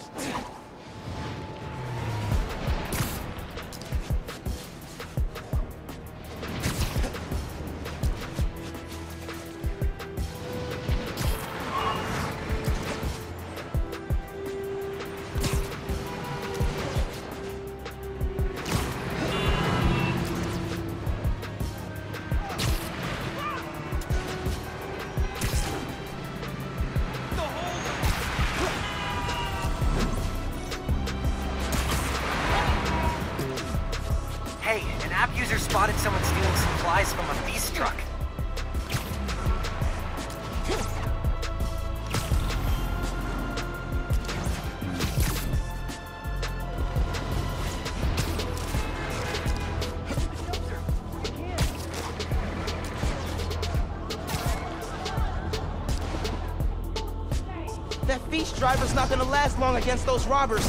User spotted someone stealing supplies from a feast truck. That feast driver's not gonna last long against those robbers.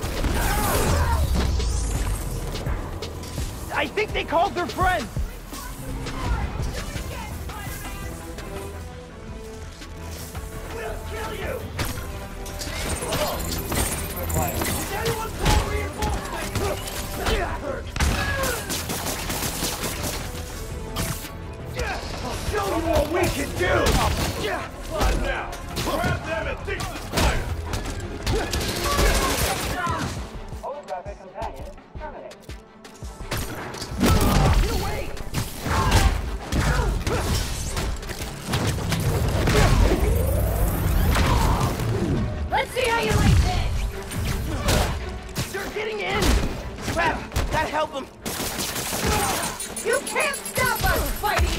I think they called their friend! We'll kill you! Is anyone call reinforcements? I'll show you what we can do! Run now! Grab them and ditch the spider! Holographic companion terminated. Let's see how you like this! They're getting in! Crap! Gotta help them! You can't stop us, Spidey!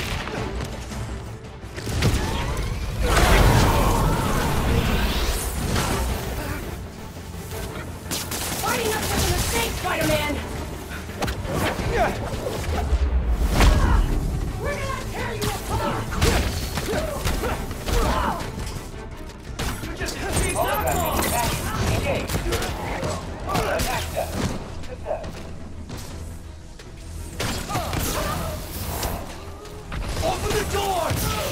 Fighting us was a mistake, Spider-Man! We're gonna tear you apart! Open the door!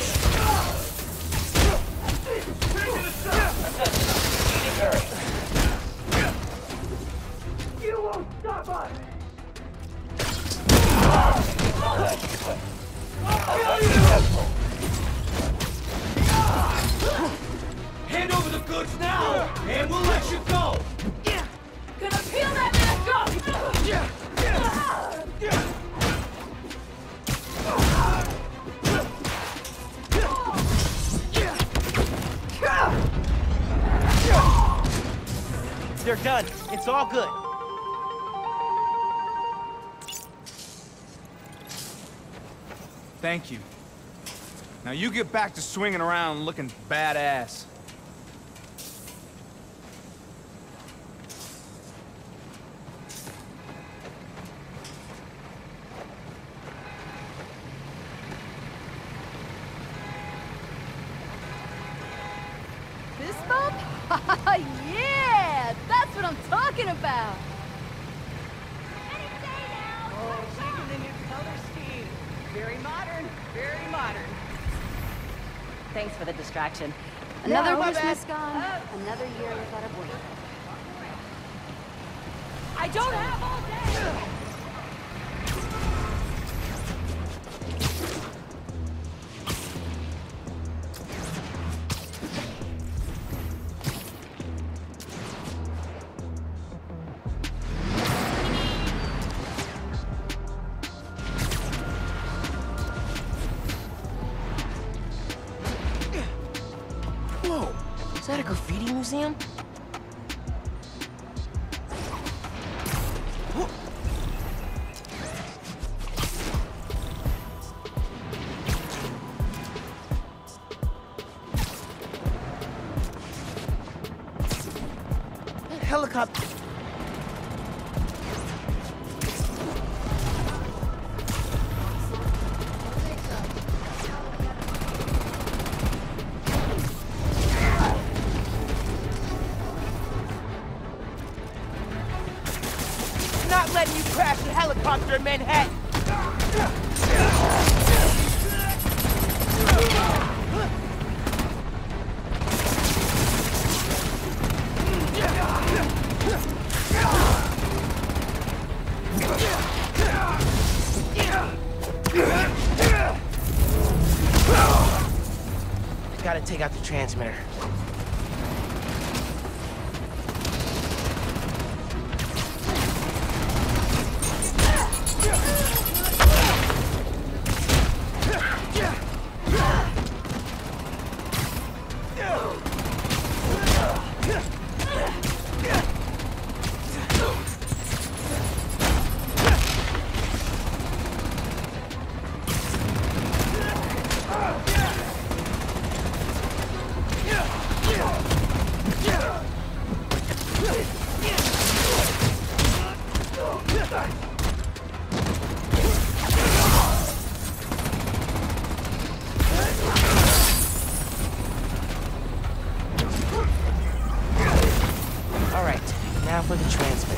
You won't stop us! Hand over the goods now, and we'll let you go! Gonna peel that mask off! They're done. It's all good. Thank you. Now you get back to swinging around looking badass. Fist bump? Yeah! That's what I'm talking about! Oh, shaking the new color scheme. Very modern, very modern. Thanks for the distraction. Another Another my Christmas gone, another year without a boyfriend. I don't have all day! Whoa! Is that a graffiti museum? Helicopter. Not letting you crash a helicopter in Manhattan. Gotta take out the transmitter. Now for the transmitter.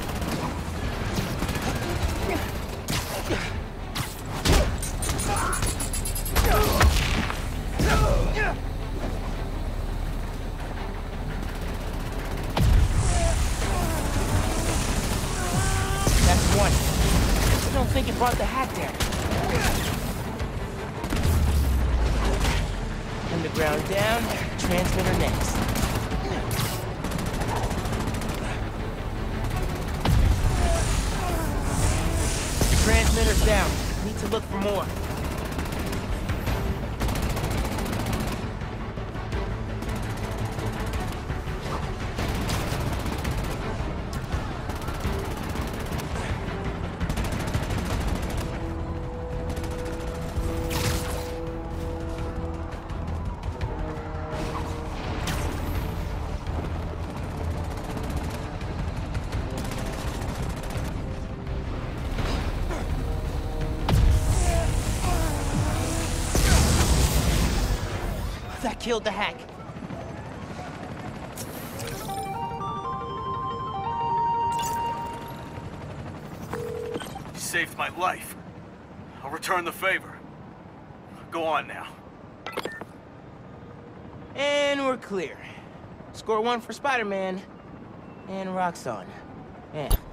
That's one. I don't think it brought the hack there. Underground down, transmitter next. Transmitter's down. Need to look for more. That killed the hack. You saved my life. I'll return the favor. Go on now. And we're clear. Score 1 for Spider-Man. And Roxxon. Yeah.